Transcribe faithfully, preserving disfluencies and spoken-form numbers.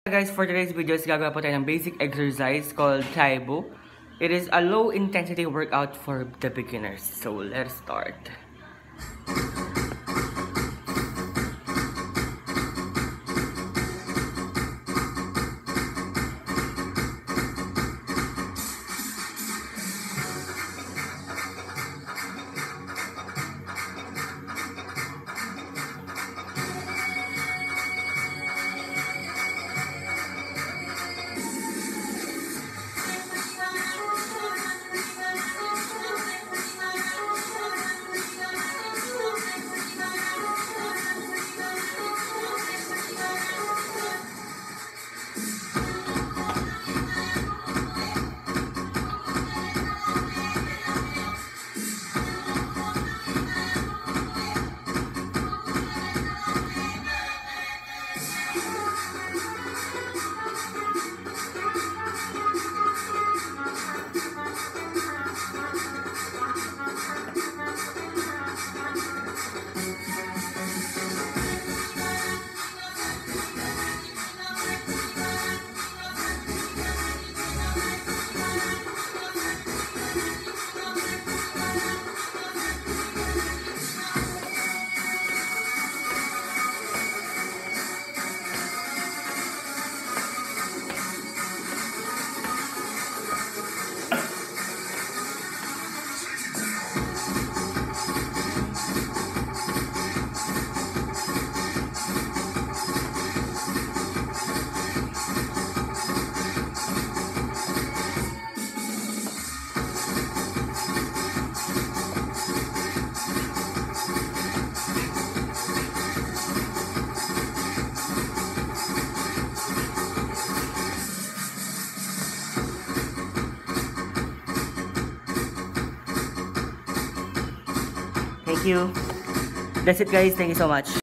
Guys, for today's video is gagawa po tayo ng basic exercise called Taibo. It is a low intensity workout for the beginners. So let's start. Thank you. That's it guys. Thank you so much.